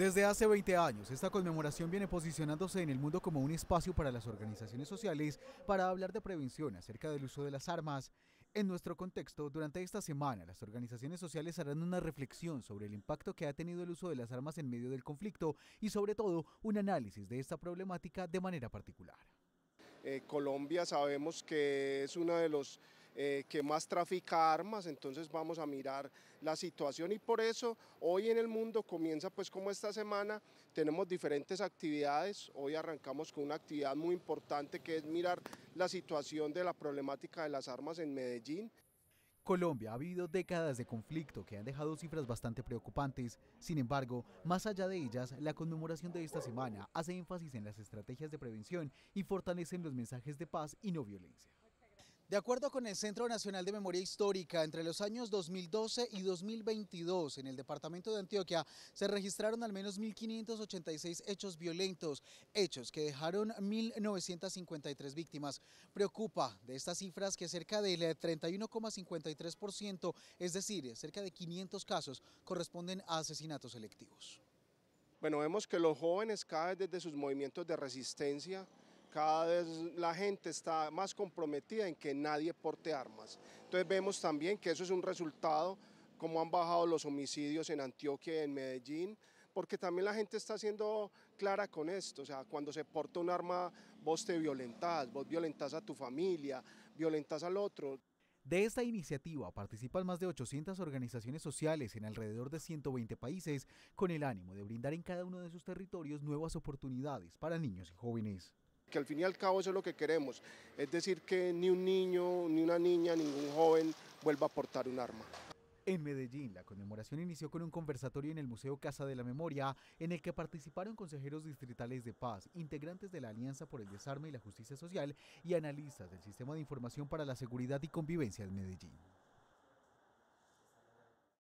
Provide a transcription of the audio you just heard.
Desde hace 20 años, esta conmemoración viene posicionándose en el mundo como un espacio para las organizaciones sociales para hablar de prevención acerca del uso de las armas. En nuestro contexto, durante esta semana, las organizaciones sociales harán una reflexión sobre el impacto que ha tenido el uso de las armas en medio del conflicto y, sobre todo, un análisis de esta problemática de manera particular. Colombia sabemos que es uno de los que más trafica armas, entonces vamos a mirar la situación y por eso hoy en el mundo comienza pues como esta semana, tenemos diferentes actividades, hoy arrancamos con una actividad muy importante que es mirar la situación de la problemática de las armas en Medellín. Colombia ha vivido décadas de conflicto que han dejado cifras bastante preocupantes. Sin embargo, más allá de ellas, la conmemoración de esta semana hace énfasis en las estrategias de prevención y fortalecen los mensajes de paz y no violencia. De acuerdo con el Centro Nacional de Memoria Histórica, entre los años 2012 y 2022 en el departamento de Antioquia se registraron al menos 1.586 hechos violentos, hechos que dejaron 1.953 víctimas. Preocupa de estas cifras que cerca del 31,53%, es decir, cerca de 500 casos, corresponden a asesinatos selectivos. Bueno, vemos que los jóvenes cada vez desde sus movimientos de resistencia, cada vez la gente está más comprometida en que nadie porte armas. Entonces vemos también que eso es un resultado, como han bajado los homicidios en Antioquia y en Medellín, porque también la gente está siendo clara con esto, o sea, cuando se porta un arma, vos te violentás, vos violentás a tu familia, violentás al otro. De esta iniciativa participan más de 800 organizaciones sociales en alrededor de 120 países, con el ánimo de brindar en cada uno de sus territorios nuevas oportunidades para niños y jóvenes. Que al fin y al cabo eso es lo que queremos, es decir que ni un niño, ni una niña, ningún joven vuelva a portar un arma. En Medellín, la conmemoración inició con un conversatorio en el Museo Casa de la Memoria, en el que participaron consejeros distritales de paz, integrantes de la Alianza por el Desarme y la Justicia Social y analistas del Sistema de Información para la Seguridad y Convivencia de Medellín.